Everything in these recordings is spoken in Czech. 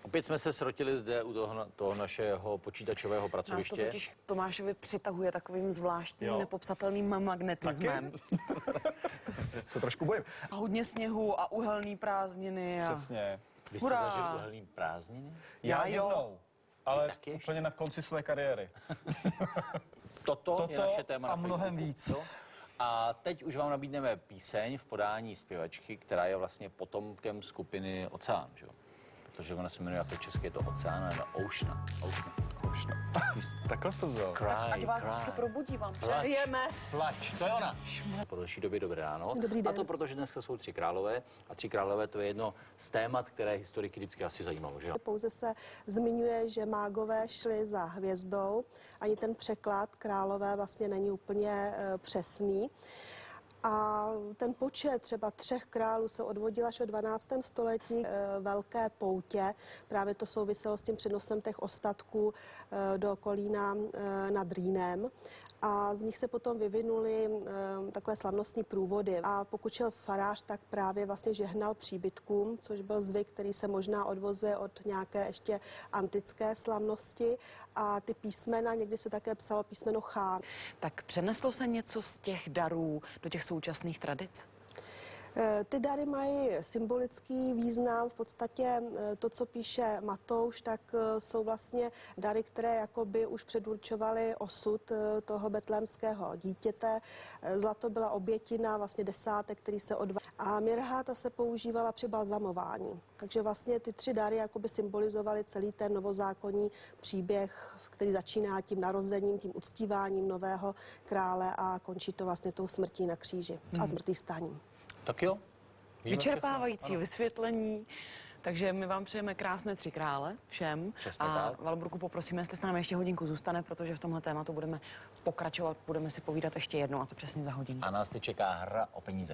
Opět jsme se srotili zde u toho našeho počítačového pracoviště. Nás to totiž Tomášovi přitahuje takovým zvláštním, nepopsatelným magnetismem. Se trošku bojím. A hodně sněhu a uhelný prázdniny. Přesně. Vy jste zažil uhelný prázdniny? Já jednou, ale taky úplně na konci své kariéry. Toto je naše téma a na mnohem Facebooku. víc. A teď už vám nabídneme píseň v podání zpěvačky, která je vlastně potomkem skupiny Oceán, že jo? Protože ona se jmenuje jako česky, je to Oceán, ale Ocean. Takhle jsi to vzal. Ať vás hezky probudí, vám přejeme. Plač, to je ona. Po delší době dobré ráno. Dobrý den. A to protože dneska jsou Tři králové. A Tři králové to je jedno z témat, které historiky vždycky asi zajímalo, že? Pouze se zmiňuje, že mágové šli za hvězdou. Ani ten překlad králové vlastně není úplně přesný. A ten počet třeba 3 králů se odvodil až ve 12. století velké poutě. Právě to souviselo s tím přenosem těch ostatků do Kolína nad Rýnem. A z nich se potom vyvinuly takové slavnostní průvody. A pokud šel farář, tak právě vlastně žehnal příbytkům, což byl zvyk, který se možná odvozuje od nějaké ještě antické slavnosti. A ty písmena, někdy se také psalo písmeno Chán. Tak přeneslo se něco z těch darů do těch současných tradic? Ty dary mají symbolický význam. V podstatě to, co píše Matouš, tak jsou vlastně dary, které jakoby už předurčovaly osud toho betlémského dítěte. Zlato byla obětina, vlastně desátek, který se odváděl. A mirháta se používala při balzamování. Takže vlastně ty 3 dary jakoby symbolizovaly celý ten novozákonní příběh, který začíná tím narozením, tím uctíváním nového krále a končí to vlastně tou smrtí na kříži a zmrtvýchvstáním. Tak jo. Vyčerpávající vysvětlení. Takže my vám přejeme krásné 3 krále všem. Přesně a tak. Valburku poprosíme, jestli s námi ještě hodinku zůstane, protože v tomhle tématu budeme pokračovat, budeme si povídat ještě jednou, a to přesně za hodinu. A nás teď čeká hra o peníze.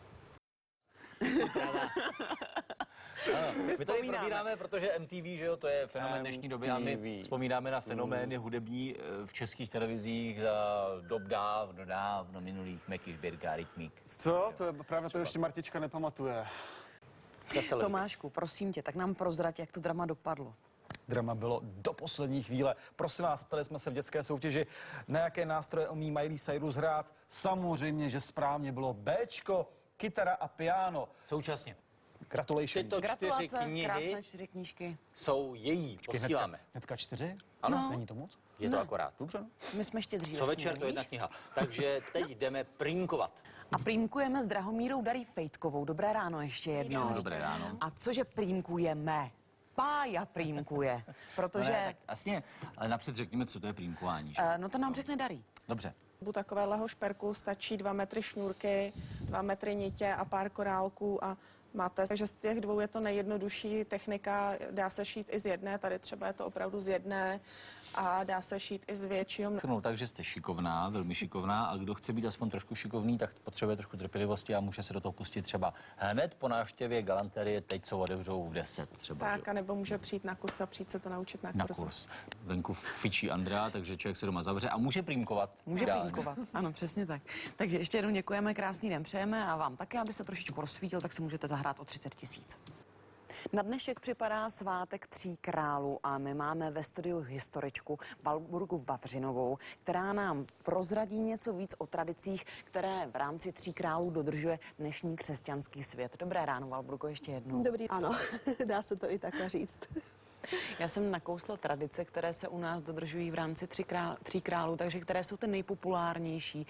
Ano, my tady probíráme, protože MTV, že jo, to je fenomén dnešní doby a my vzpomínáme na fenomény hudební v českých televizích za dob dávno minulých Meky, Birka, Rytmík. Co? To je právě to ještě Martička nepamatuje. Tomášku, prosím tě, tak nám prozrať, jak to drama dopadlo. Drama bylo do poslední chvíle. Prosím vás, ptali jsme se v dětské soutěži, na jaké nástroje umí Miley Cyrus hrát. Samozřejmě, že správně bylo Bčko, kytara a piano. Současně. Gratulation. Tyto 4 knihy krásné 4 knížky. jsou její. Posíláme. Hnedka 4? Ano. Není to moc? Je to akorát. Dobře. My jsme štědří. Co večer, to je jedna kniha. Takže teď jdeme prýmkovat. A prýmkujeme s Drahomírou Darí Fejtkovou. Dobré ráno ještě jednou. Dobré ráno. A cože prýmkujeme? Pája prýmkuje, protože... No ne, tak jasně, ale napřed řekněme, co to je prýmkování. Že? No to nám řekne Darí. Dobře. U takovéhleho šperku stačí 2 metry šňůrky, 2 metry nitě a pár korálků a máte. Takže z těch 2 je to nejjednodušší technika, dá se šít i z jedné, tady třeba je to opravdu z jedné a dá se šít i z většího. Takže jste šikovná, velmi šikovná, a kdo chce být aspoň trošku šikovný, tak potřebuje trošku trpělivosti a může se do toho pustit třeba hned po návštěvě galanterie, teď co otevřou v 10 třeba. Tak, a nebo může přijít na kurz a přijít se to naučit na kurz. Venku fičí Andrea, takže člověk se doma zavře a může prýmkovat. Může prýmkovat, ano, přesně tak. Takže ještě jednou děkujeme, krásný den přejeme a vám také, aby se trošičku rozsvítil, tak se můžete zahrát o 30 000. Na dnešek připadá svátek 3 králů a my máme ve studiu historičku Valburgu Vavřinovou, která nám prozradí něco víc o tradicích, které v rámci 3 králů dodržuje dnešní křesťanský svět. Dobré ráno, Valburgo, ještě jednou. Dobrý, ano, dá se to i takhle říct. Já jsem nakousla tradice, které se u nás dodržují v rámci 3 králů, takže které jsou ty nejpopulárnější,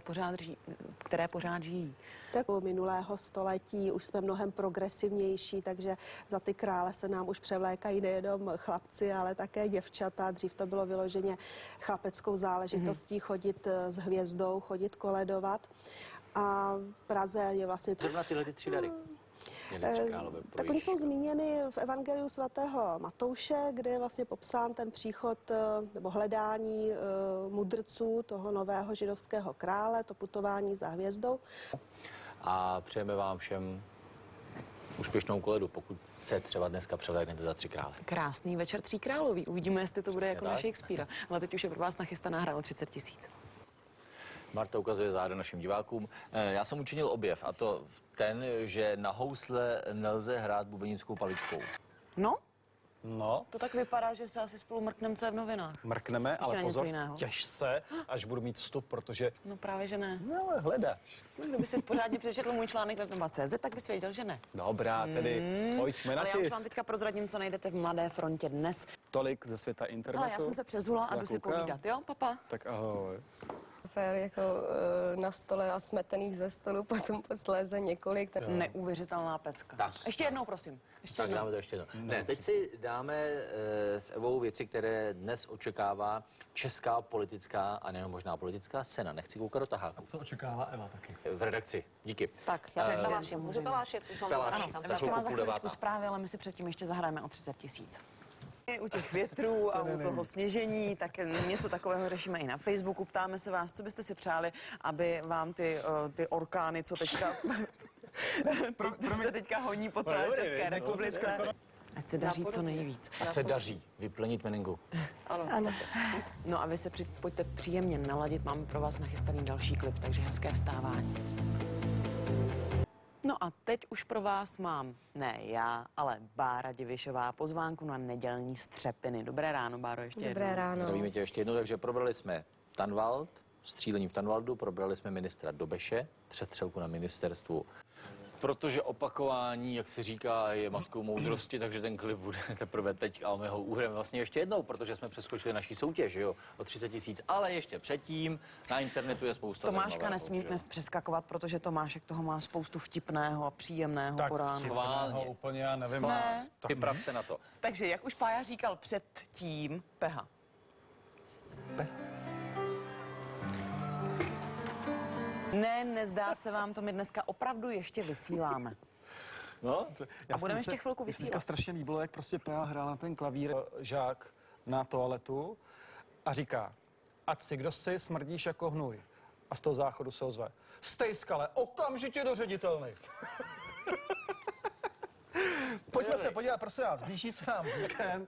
které pořád žijí. Tak u minulého století už jsme mnohem progresivnější, takže za ty krále se nám už převlékají nejenom chlapci, ale také děvčata. Dřív to bylo vyloženě chlapeckou záležitostí chodit s hvězdou, chodit koledovat. A v Praze je vlastně... Zrovna tyhle 3 dary. Tak oni jsou zmíněny v Evangeliu svatého Matouše, kde je vlastně popsán ten příchod nebo hledání mudrců toho nového židovského krále, to putování za hvězdou. A přejeme vám všem úspěšnou koledu, pokud se třeba dneska převléknete za 3 krále. Krásný večer 3 králový. Uvidíme, jestli to bude jako na Shakespearea. Ale teď už je pro vás nachystaná hra o 30 000. Marta ukazuje záda našim divákům. Já jsem učinil objev, a to ten, že na housle nelze hrát bubenickou paličkou. No, No, To tak vypadá, že se asi spolu mrkneme, co je v novinách. mrkneme, na ale něco pozor, jiného. těž se, až budu mít vstup, protože... No právě, že ne. No, ale hledáš. Kdyby si pořádně přečetl můj článek na Doma.cz, tak bys věděl, že ne. Dobrá, tedy pojďme na Ale já už vám tisk. teďka prozradím, co najdete v Mladé frontě dnes. Tolik ze světa internetu. Ale já jsem se přezula a Já jdu si koukám. povídat, jo, papa? Tak ahoj. Fér jako na stole a smetených ze stolu, potom posléze několik. Neuvěřitelná pecka. Tak. Ještě jednou, prosím. Ještě Tak jednou. dáme to ještě jednou. Ne, teď si dáme s Evou věci, které dnes očekává česká politická a nejenom možná politická scéna. Nechci koukat do taháku. Co očekává Eva taky? V redakci. Díky. Tak, já jsem Peláši, Můžu Pelášit? Už mám Peláši. Peláši. Ano, Evačka chvilku má za půl chvíličku devátá. zprávy, ale my si předtím ještě zahrajeme o 30 000. U těch větrů a u toho sněžení, tak něco takového řešíme i na Facebooku. Ptáme se vás, co byste si přáli, aby vám ty orkány, co teďka, co se teďka honí po celé dobrý, České ne, republice, ať se daří co nejvíc. Ať se daří vyplnit meningu. Ano. No a vy se pojďte příjemně naladit, máme pro vás nachystaný další klip, takže hezké vstávání. No a teď už pro vás mám, ne já, ale Bára Divišová, pozvánku na nedělní střepiny. Dobré ráno, Báro, ještě Dobré jednou. ráno. Zdravíme tě ještě jednou, takže probrali jsme Tanvald, střílení v Tanvaldu, probrali jsme ministra Dobeše, přestřelku na ministerstvu. Protože opakování, jak se říká, je matkou moudrosti, takže ten klip bude teprve teď a my ho uhrajeme vlastně ještě jednou, protože jsme přeskočili naší soutěž, jo, o 30 000, ale ještě předtím na internetu je spousta Tomáška zajímavého, nesmíme že? přeskakovat, protože Tomášek toho má spoustu vtipného a příjemného Tak po ránu. Schválně. úplně já nevím. Ne. Připrav se na to. Takže, jak už Pája říkal předtím, Peha. Ne, nezdá se vám to, my dneska opravdu ještě vysíláme. No, A budeme ještě chvilku Mně se vysílat. teďka strašně líbilo, jak prostě P.A. hrál na ten klavír žák na toaletu a říká, ať si kdo si, smrdíš jako hnůj. A z toho záchodu se ozve, Stejskale, okamžitě do ředitelny. Pojďme se podívat, prosím vás, blíží se nám víkend,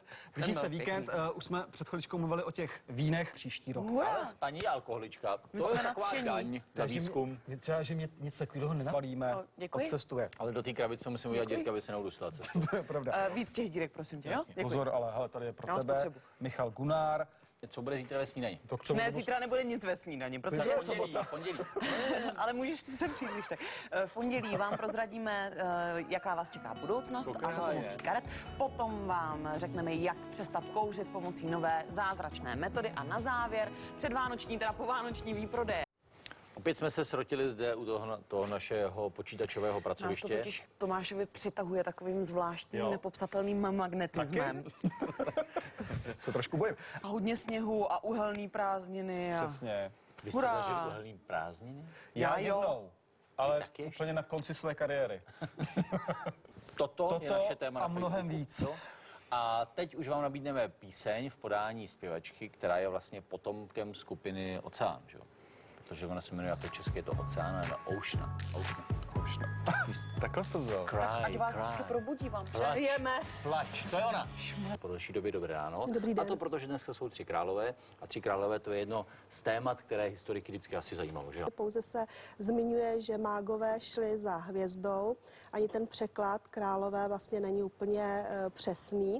už jsme před chviličkou mluvili o těch vínech příští rok. Ale paní alkoholička, My to je jsme taková nadšení. daň za výzkum. Třeba, že mě nic takového nenavalíme, děkuji. odcestuje. Ale do té krabice musím udělat dírka, aby se neudusila cestu. To je pravda. Víc těch dírek, prosím tě, jo? Jasně. Děkuji. Pozor, ale hele, tady je pro Já mám tebe spotřebu. Michal Gunár. Co bude zítra ve snídani? To k čemu Ne, nebo- zítra nebude nic ve snídani, protože Zítra je je sobota. Pondělí. Ale můžeš si sem přijít, když tak. V pondělí vám prozradíme, jaká vás čeká budoucnost, a to pomocí karet. Potom vám řekneme, jak přestat kouřit pomocí nové zázračné metody. A na závěr předvánoční, teda povánoční výprodeje. Opět jsme se srotili zde u toho našeho počítačového Nás to pracoviště. totiž Tomášovi přitahuje takovým zvláštním, Jo. nepopsatelným magnetismem. Se trošku bojím. A hodně sněhu a uhelný prázdniny. A... Přesně. Vy jste Hurá! zažil uhelný prázdniny? Já jo. jednou, ale taky ještě? úplně na konci své kariéry. Toto je Toto naše téma na a mnohem Facebooku. víc. Jo? A teď už vám nabídneme píseň v podání zpěvačky, která je vlastně potomkem skupiny Oceán, že jo? Protože ona se jmenuje jako česky, je to Oceán, ale Ocean. Takhle jsi to vzal. Ať vás ještě probudí, vám přejeme. Plač, to je ona. Po delší době dobré ráno. Dobrý den. A to proto, že dneska jsou Tři králové. A Tři králové to je jedno z témat, které historiky vždycky asi zajímalo, že jo? Pouze se zmiňuje, že mágové šli za hvězdou. Ani ten překlad králové vlastně není úplně přesný.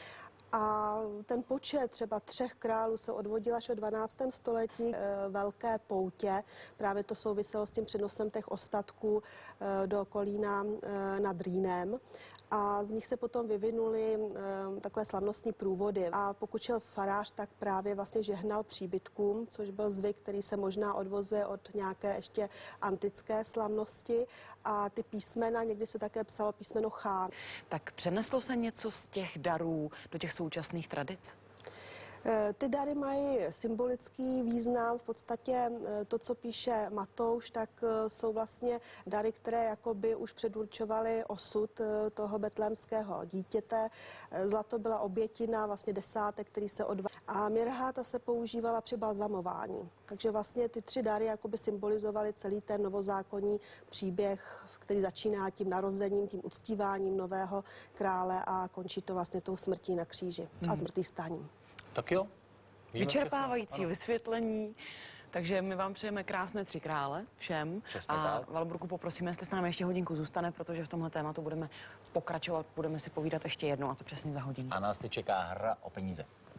A ten počet třeba 3 králů se odvodil až ve 12. století velké poutě. Právě to souviselo s tím přenosem těch ostatků do Kolína nad Rýnem. A z nich se potom vyvinuly takové slavnostní průvody. A pokud šel farář, tak právě vlastně žehnal příbytkům, což byl zvyk, který se možná odvozuje od nějaké ještě antické slavnosti. A ty písmena, někdy se také psalo písmeno Chán. Tak přeneslo se něco z těch darů do těch současných tradic? Ty dary mají symbolický význam. V podstatě to, co píše Matouš, tak jsou vlastně dary, které jakoby už předurčovaly osud toho betlémského dítěte. Zlato byla obětina, vlastně desátek, který se odváděl. A mirha ta se používala při balzamování. Takže vlastně ty 3 dary jakoby symbolizovaly celý ten novozákonní příběh, který začíná tím narozením, tím uctíváním nového krále a končí to vlastně tou smrtí na kříži a zmrtvýchvstáním. Tak jo. Víme Vyčerpávající vysvětlení. Takže my vám přejeme krásné 3 krále všem. Přesně a tak. Valburku poprosíme, jestli s námi ještě hodinku zůstane, protože v tomhle tématu budeme pokračovat, budeme si povídat ještě jednou, a to přesně za hodinu. A nás teď čeká hra o peníze.